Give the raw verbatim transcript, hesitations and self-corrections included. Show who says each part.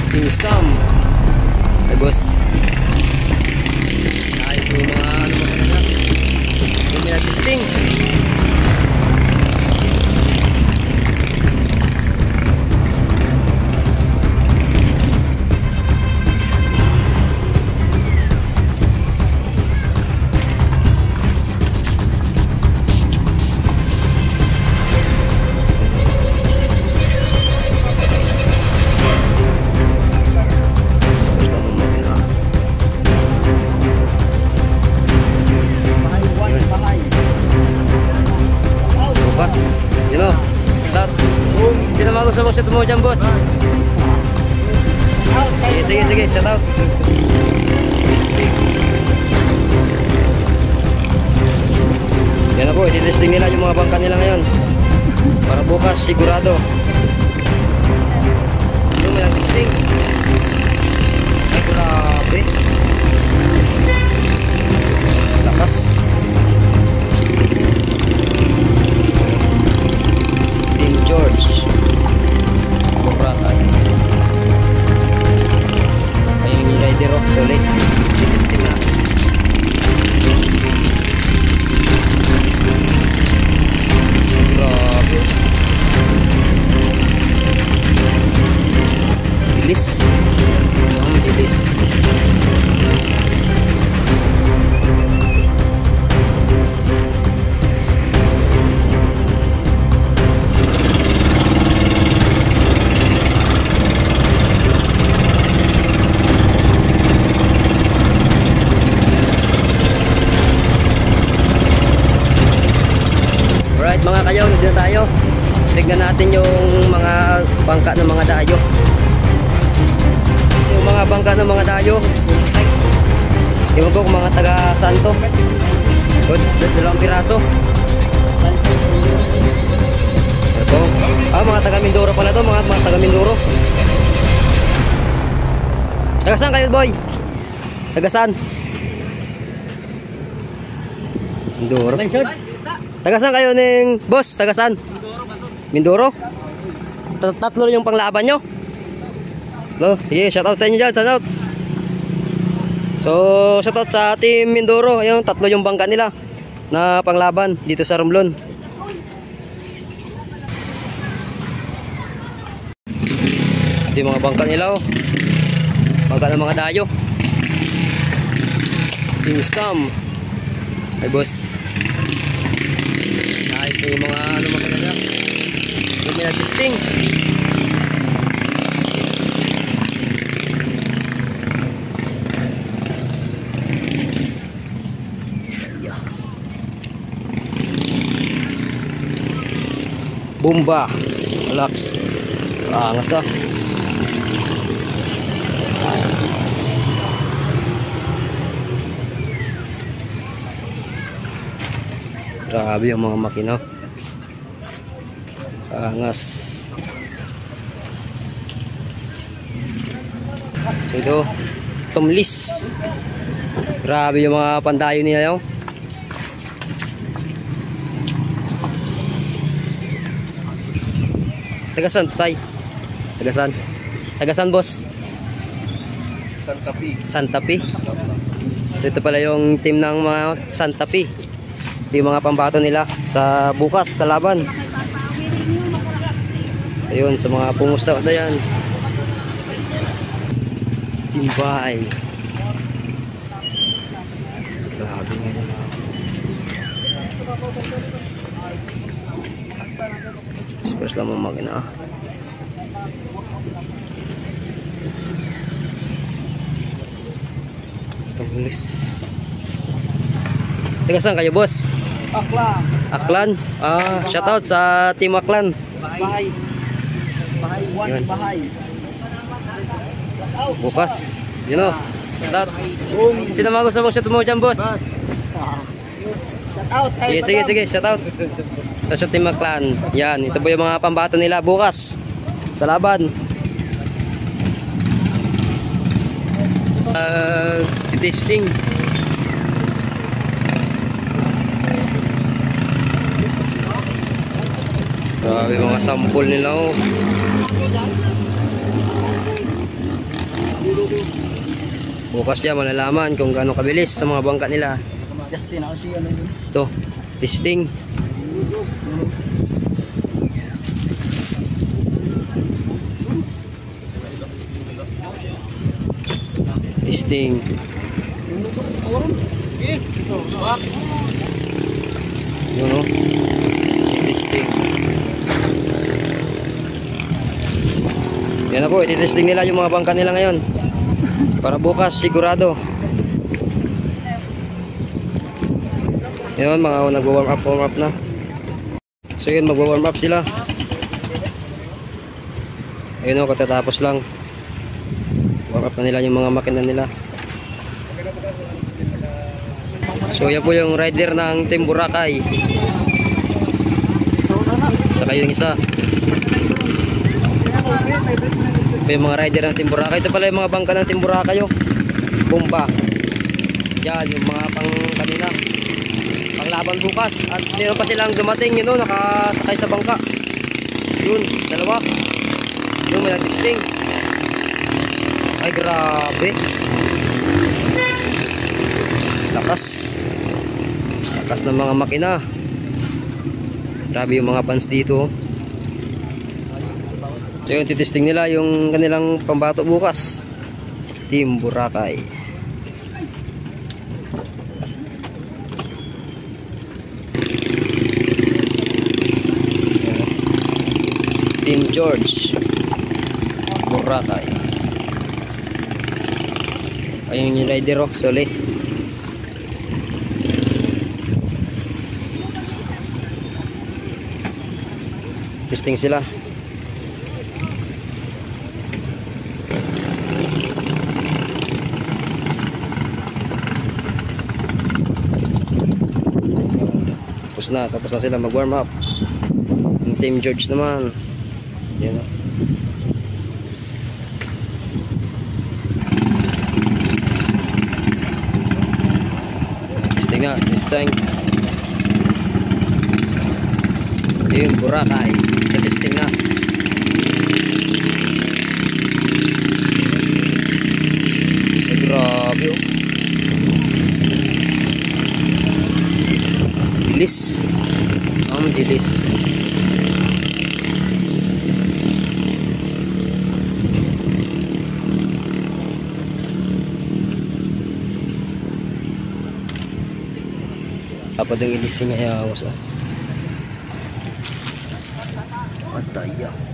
Speaker 1: Team Scam. Ay boss. Ayos na yung mga ano mga kanila. Yung mga testing. You know, shout. Sino mga gusto mong shout mo dyan, boss? Sige, sige, sige, shout out. Yan na po, ititesting nila yung mga bangka nila ngayon. Para bukas, sigurado. Yung may testing. Ay, grabe. Lakas. George Bukrakan. Ayun yung rider of solid. Testing na. Grabe. Bilis. Ang bilis. Alright mga kayaw, dito na tayo. Tignan natin yung mga bangka ng mga dayo. Yung mga bangka ng mga dayo. Yung po mga taga Santo. Good, dalawang piraso. Ito. Ah, mga taga Mindoro pala to, mga, mga taga Mindoro. Taga saan kayo, boy? Taga saan? Mindoro. Taga saan kayo ning boss? Taga saan? Mindoro. Tatlo yung panglaban nyo. No, sige, shout out sa inyo dyan, shout out. So, shout out sa team Mindoro. Ayun, tatlo yung bangka nila na panglaban dito sa Romblon. Ito yung mga bangka nila, oh. Bangka ng mga dayo. Team Scam. Ay boss. Ayos na yung mga ano mga kanila. Yung mga testing. Bomba. Relax. Angas ah. Grabe yung mga makina. Angas. So ito, tumlis. Grabe yung mga pandayo nila yung. Tagasan tay. Tagasan. Tagasan boss.
Speaker 2: Santa Fe.
Speaker 1: Santa Fe. So ito pala yung team ng mga Santa Fe. Yung mga pambato nila sa bukas sa laban. Ayun, sa mga pumusta na yan. Timbay. Grabe ngayon. Spurs lang mong magina. Tulis. Taga saan kayo, boss?
Speaker 2: Aklan.
Speaker 1: Aklan? Ah, shoutout sa team Aklan.
Speaker 2: Bahay. Bahay. One bahay.
Speaker 1: Bukas. You know. Shoutout. Sino mga gusto mong shout mo dyan, boss?
Speaker 2: Shoutout.
Speaker 1: Sige, sige, sige. Shoutout. Sa team Aklan. Yan. Ito po yung mga pambato nila bukas sa laban. Uh, testing. Grabe mga sample nila, oh. Bukas yan malalaman kung gaano kabilis sa mga bangka nila.
Speaker 2: Justin, ako siya ano yun.
Speaker 1: Ito, testing. Testing. Yun o. Testing. Yan na po, ititesting nila yung mga bangka nila ngayon. Para bukas, sigurado. Yun, mga nag-warm up, warm up na. So yun, mag-warm up sila. Ayun o, katatapos lang. Warm up na nila yung mga makina nila. So yan po yung rider ng Team Boracay. Saka yung isa. Ito yung mga rider ng Team Boracay. Ito pala yung mga bangka ng Team Boracay. Oh. Bomba. Yan yung mga pang kanina. Panglaban bukas. At meron pa silang dumating yun, know, nakasakay sa bangka. Yun, dalawa. Yun, may nag-testing. Ay grabe. Lakas. Lakas ng mga makina. Grabe yung mga fans dito. So yun, titesting nila yung kanilang pambato bukas. Team Boracay. Team George Boracay. Ayun yung rider oh, solid. Testing sila. Tapos na, tapos na sila mag-warm up. Yung Team George naman. Yan o. Testing na, testing. Yung Boracay, testing na. Ay, grabe o. Dilis. Ang dilis. Dapat yung ilising niya ayawas ah. Patay ah.